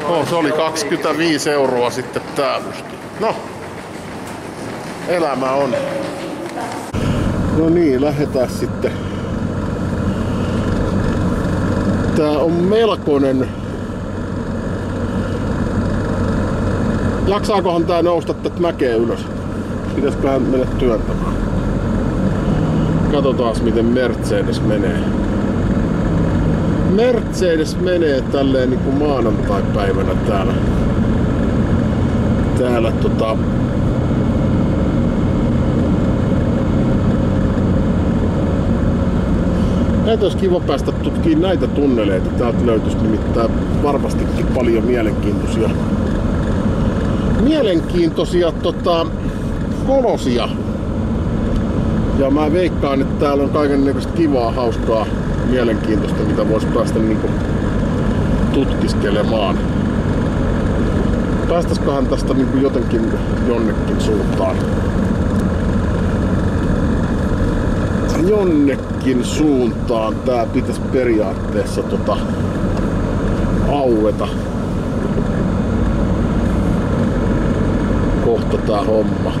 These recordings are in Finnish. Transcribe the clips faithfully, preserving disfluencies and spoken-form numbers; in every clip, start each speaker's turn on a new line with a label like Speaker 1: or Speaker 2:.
Speaker 1: Oh, se oli kaksikymmentäviisi euroa sitten tää musti. No, elämä on. No niin, lähdetään sitten. Tää on melkoinen. Jaksaakohan tää nousta tätä mäkeä ylös? Pitäisiköhän mennä työntämään? Katsotaan miten Mercedes menee. Mercedes menee tälleen niinku maanantai-päivänä täällä. Täällä tota... Näitä olisi kiva päästä tutkimaan näitä tunneleita. Täältä löytyisi nimittäin varmastikin paljon mielenkiintoisia mielenkiintoisia tota, kolosia. Ja mä veikkaan, että täällä on kaikennäköistä kivaa, hauskaa, mielenkiintoista, mitä voisi päästä niinku tutkiskelemaan. Päästäisiköhän tästä niinku jotenkin jonnekin suuntaan. Jonnekin suuntaan tää pitäisi periaatteessa tota aueta. Kohta tää homma.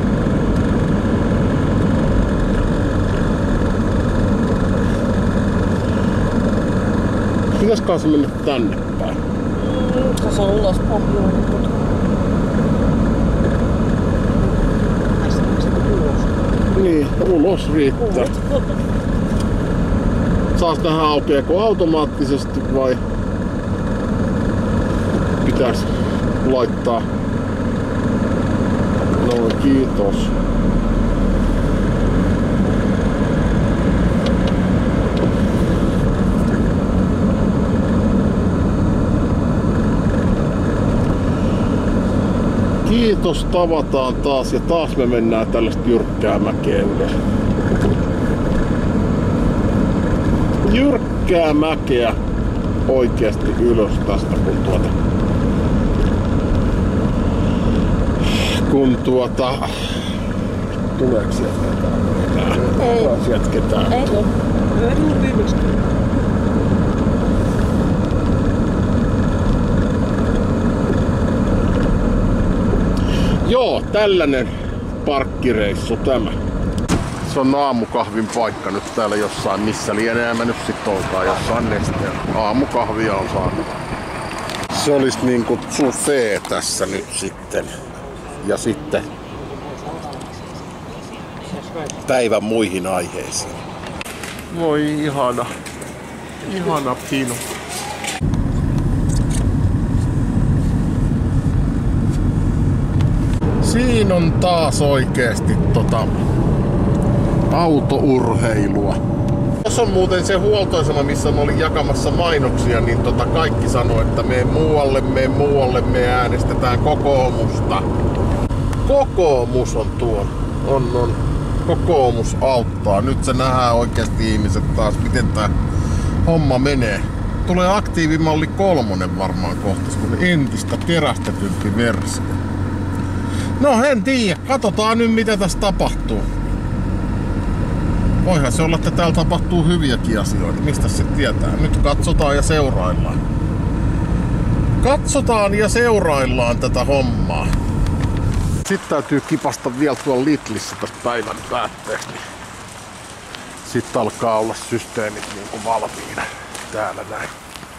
Speaker 1: Pitäisiköhän se mennä tänne päin?
Speaker 2: Tässä on ulos pohjoon.
Speaker 1: Niin, ulos riittää. Saas nähdä aukeako automaattisesti vai pitäis laittaa? No kiitos. Kiitos, tavataan taas ja taas me mennään tällaista jyrkkää mäkeä ylös. Jyrkkää mäkeä oikeasti ylös tästä kun tuota... Kun tuota... Tuleeko sieltä ketään?
Speaker 2: Ei.
Speaker 1: Tuleeko sieltä ketään?
Speaker 2: Ei ole. Ei tullut viimeksi.
Speaker 1: Joo, tällainen parkkireissu tämä. Se on aamukahvin paikka nyt täällä jossain, missä lienee mä nyt sit olkaan jossain Nesteen. Aamukahvia on saanut. Se olisi niinku sufe tässä nyt sitten. Ja sitten päivän muihin aiheisiin. Voi ihana. Ihana pino. Siinä on taas oikeesti tota autourheilua. Tuossa on muuten se huoltoasema, missä mä olin jakamassa mainoksia, niin tota kaikki sanoo, että mene muualle, mene muualle, me äänestetään kokoomusta. Kokoomus on tuo. On, on. Kokoomus auttaa. Nyt se nähdään oikeesti ihmiset taas, miten tää homma menee. Tulee aktiivimalli kolmonen varmaan kohta, kun entistä terästetympi versio. No en tiedä, katsotaan nyt mitä tässä tapahtuu. Voihan se olla, että täällä tapahtuu hyviäkin asioita, mistä se tietää. Nyt katsotaan ja seuraillaan. Katsotaan ja seuraillaan tätä hommaa. Sitten täytyy kipasta vielä tuolla Lidlissä tästä päivän päätteestä. Sitten alkaa olla systeemit niinku valmiina täällä näin.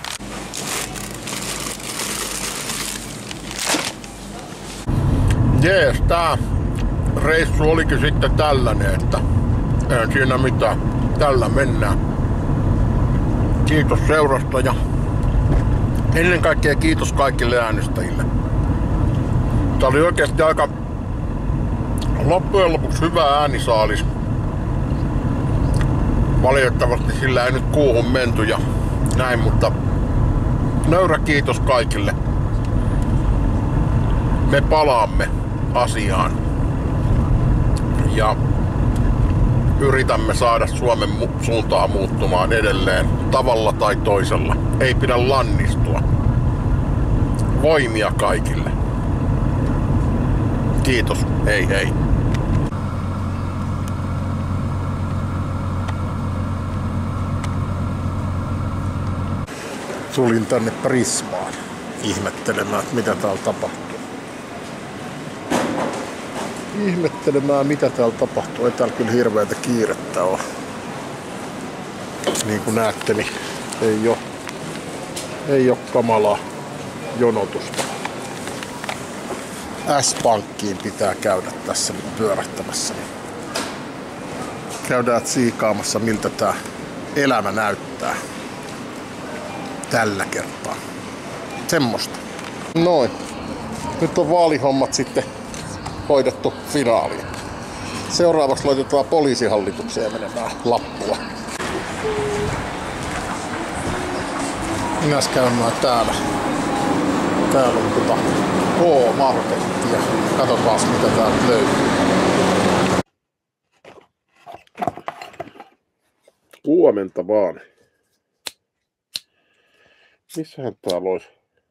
Speaker 1: Jees, tää reissu olikin sitten tällainen, että ei siinä mitään. Tällä mennään. Kiitos seurasta ja ennen kaikkea kiitos kaikille äänestäjille. Tää oli oikeesti aika loppujen lopuksi hyvä äänisaalis. Valitettavasti sillä ei nyt kuuhun menty ja näin, mutta nöyrä kiitos kaikille. Me palaamme asiaan ja yritämme saada Suomen suuntaa muuttumaan edelleen tavalla tai toisella. Ei pidä lannistua. Voimia kaikille. Kiitos. Hei hei. Tulin tänne Prismaan. ihmettelemään, että mitä täällä tapahtuu. Ihmettelemään, mitä täällä tapahtuu. Ei täällä kyllä hirveätä kiirettä ole. Niin kuin näette, niin ei ole, ei ole kamalaa jonotusta. S-pankkiin pitää käydä tässä nyt pyörähtämässä. Käydään siikaamassa, miltä tää elämä näyttää tällä kertaa. Semmosta. Noin. Nyt on vaalihommat sitten hoidettu finaaliin. Seuraavaksi laitetaan poliisihallitukseen menemään lappua. Minäs käymään täällä. Täällä on tota K-marketti ja katsotaan mitä täältä löytyy. Huomenta vaan. Missähän täällä olisi?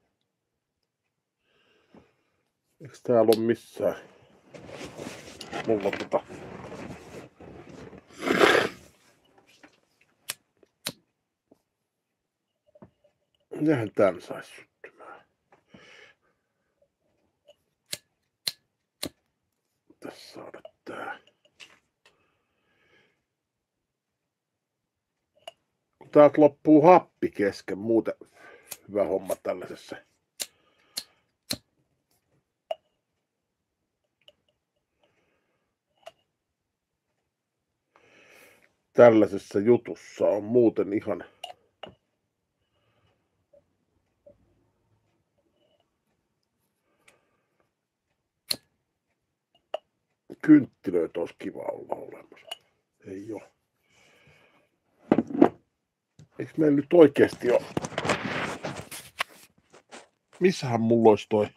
Speaker 1: Eiks täällä ole missään? Mulla tota... Mitähän tän sais syttymään? Tässä saada tää. Kun täältä loppuu happi kesken, muuten hyvä homma tällaisessa. Tällaisessa jutussa on muuten ihan kynttilöitä olisi kiva olla olemassa. Ei oo. Eiks meillä nyt oikeesti oo? Missähän mulla olisi toi?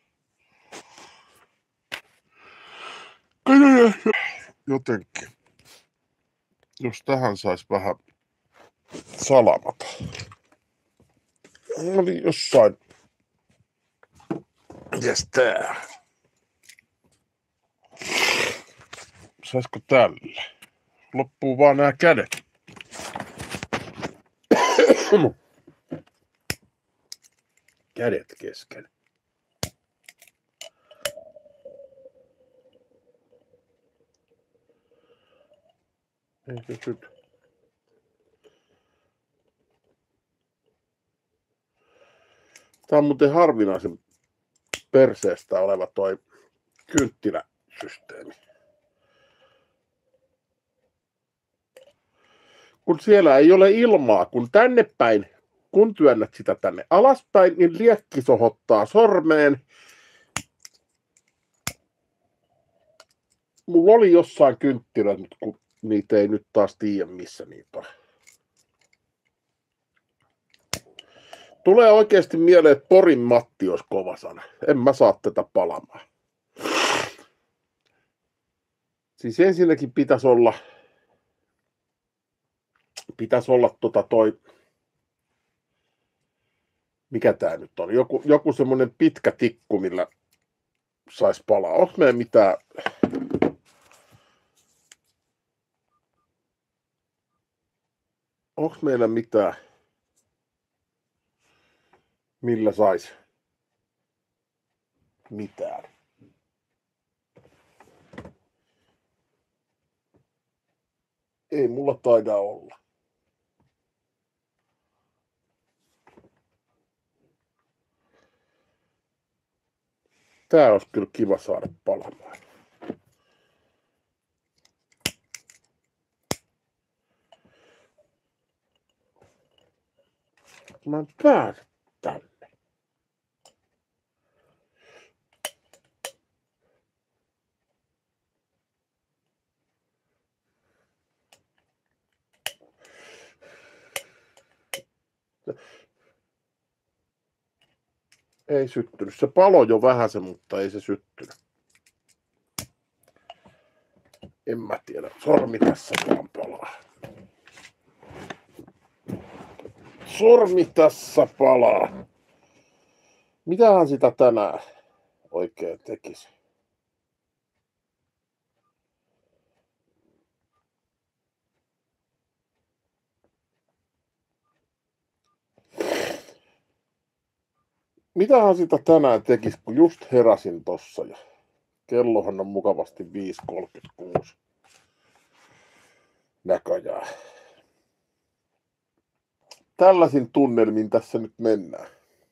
Speaker 1: Jotenkin. Jos tähän sais vähän salamata. Oli jossain. Mites tää? Saisko tälle? Loppuu vaan nää kädet. Kädet kesken. Ei se nyt. Tää on muuten harvinaisen perseestä oleva toi kynttiläsysteemi. Kun siellä ei ole ilmaa, kun tänne päin, kun työnnät sitä tänne alaspäin, niin liekki sohottaa sormeen. Mulla oli jossain kynttilät, mutta kun niitä ei nyt taas tiedä, missä niitä on. Tulee oikeasti mieleen, että Porin Matti olisi kova sana. En mä saa tätä palamaan. Siis ensinnäkin pitäisi olla, pitäisi olla tota toi, mikä tää nyt on, joku, joku semmonen pitkä tikku, millä sais palaa. Onks meillä mitään, onks meillä mitään, millä sais mitään? Ei mulla taida olla. Tää olisi kyllä kiva saada palamaan. Mä en pääse tänne. Ei syttynyt. Se palo jo vähän se, mutta ei se syttynyt. En mä tiedä. Sormi tässä vaan palaa. Sormi tässä palaa. Mitähän sitä tänään oikein tekisi? mitähän sitä tänään tekisi, kun just heräsin tossa ja kellohan on mukavasti viisi kolmekymmentäkuusi näköjään. Tällaisin tunnelmin tässä nyt mennään.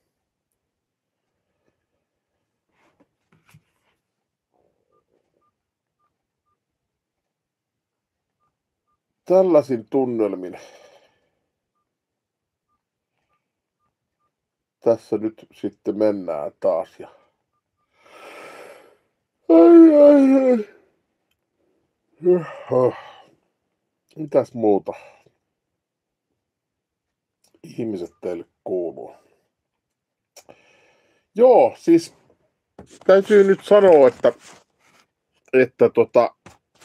Speaker 1: Tällaisin tunnelmin tässä nyt sitten mennään taas. Ja ai, ai, ai. Jaha. Mitäs muuta ihmiset teille kuuluu? Joo, siis täytyy nyt sanoa, että, että tota,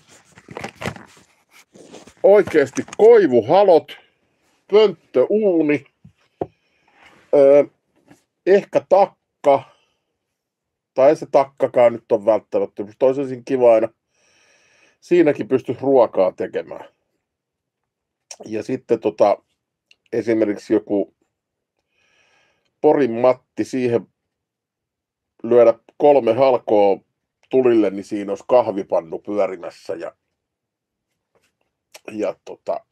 Speaker 1: oikeasti koivuhalot, pönttöuuni, öö, ehkä takka, tai se takkakaan nyt on välttämättä, mutta toisin kiva aina. Siinäkin pystyisi ruokaa tekemään. Ja sitten tota, esimerkiksi joku Porin Matti, siihen lyödä kolme halkoa tulille, niin siinä olisi kahvipannu pyörimässä. Ja, ja, tota,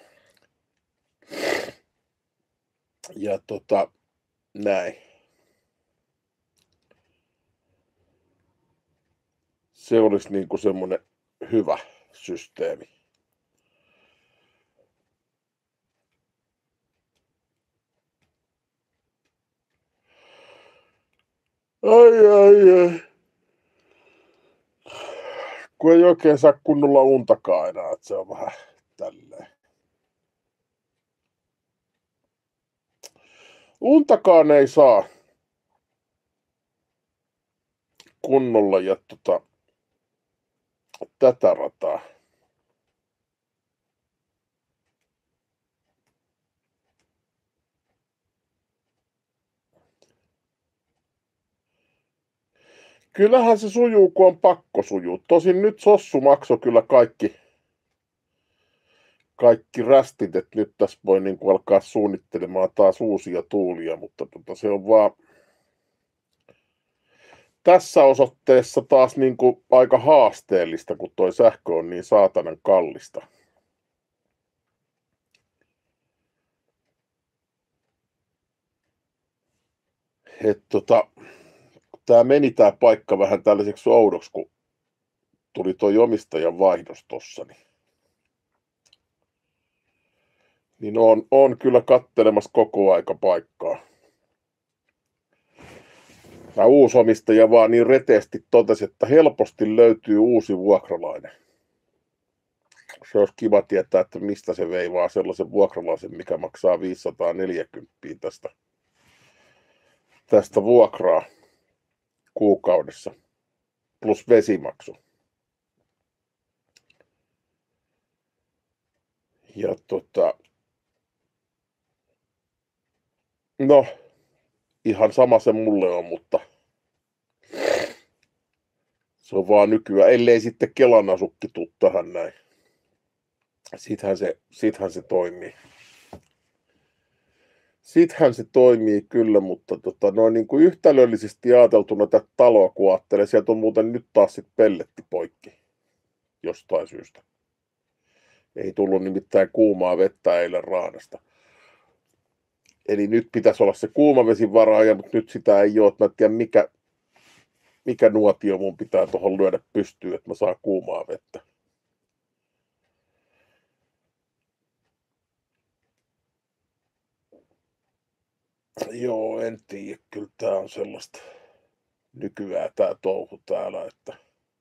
Speaker 1: ja tota, näin. Se olisi niin kuin semmoinen hyvä systeemi. Ai, ai, ai. Kun ei oikein saa kunnolla untakaan enää, että se on vähän tälleen. Untakaan ei saa kunnolla ja tota, tätä rataa. Kyllähän se sujuu, kun on pakko sujuu. Tosin nyt Sossu maksoi kyllä kaikki, kaikki rästit, että nyt tässä voi niin kuin alkaa suunnittelemaan taas uusia tuulia, mutta tota, se on vaan tässä osoitteessa taas niin kuin aika haasteellista, kun toi sähkö on niin saatanan kallista. Et tota, tää meni tää paikka vähän tällaiseksi oudoksi, kun tuli toi omistajan vaihdos tossa. Niin, niin on, on kyllä kattelemassa koko aika paikkaa. Tämä uusi omistaja vaan niin reteesti totesi, että helposti löytyy uusi vuokralainen. Se olisi kiva tietää, että mistä se vei vaan sellaisen vuokralaisen, mikä maksaa viisisataaneljäkymmentä tästä, tästä vuokraa kuukaudessa. Plus vesimaksu. Ja tota... No... Ihan sama se mulle on, mutta se on vaan nykyään, ellei sitten Kelan asukki tuu tähän näin. Sittenhän se, sittenhän se toimii. Sittenhän se toimii kyllä, mutta tota, noin niin kuin yhtälöllisesti ajateltuna tätä taloa kun ajattelee, sieltä on muuten nyt taas sit pelletti poikki jostain syystä. Ei tullut nimittäin kuumaa vettä eilen Raanasta. Eli nyt pitäisi olla se kuumavesivaraaja, mutta nyt sitä ei ole. Mä en tiedä, mikä, mikä nuotio mun pitää tuohon lyödä pystyyn, että mä saan kuumaa vettä. Joo, en tiedä. Kyllä tää on sellaista nykyään tää touhu täällä, että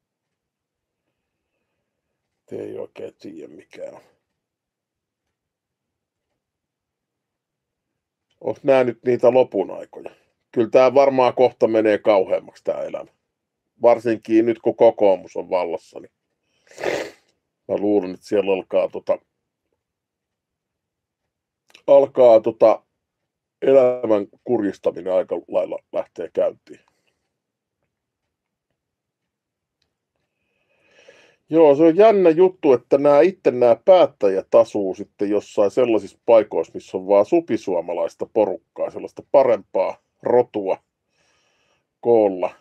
Speaker 1: ei oikein tiedä mikä on. Onko nämä nyt niitä lopun aikoja? Kyllä tämä varmaan kohta menee kauheammaksi tämä elämä. Varsinkin nyt kun kokoomus on vallassa. Niin mä luulen, että siellä alkaa, tota, alkaa tota, elämän kurjistaminen aika lailla lähtee käyntiin. Joo, se on jännä juttu, että nämä itse nämä päättäjät asuu sitten jossain sellaisissa paikoissa, missä on vaan supisuomalaista porukkaa, sellaista parempaa rotua, koolla.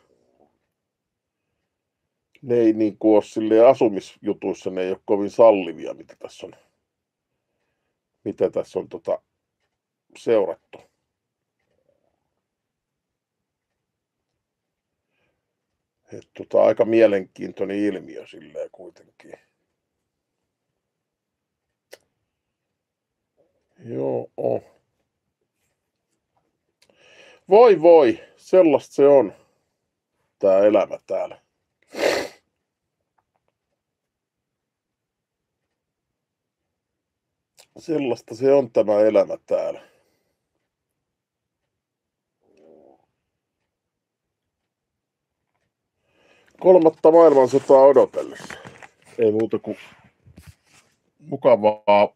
Speaker 1: Ne ei niin kuin ole silleen asumisjutuissa, ne ei ole kovin sallivia, mitä tässä on, mitä tässä on tota, seurattu. Et tota, aika mielenkiintoinen ilmiö silleen kuitenkin. Joo. Voi voi, sellaista se on, tää elämä täällä. Sellaista se on tämä elämä täällä. Kolmatta maailmansotaa odotellessa. Ei muuta kuin mukavaa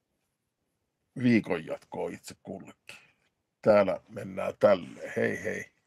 Speaker 1: viikon jatkoa itse kullekin. Täällä mennään tälleen. Hei hei.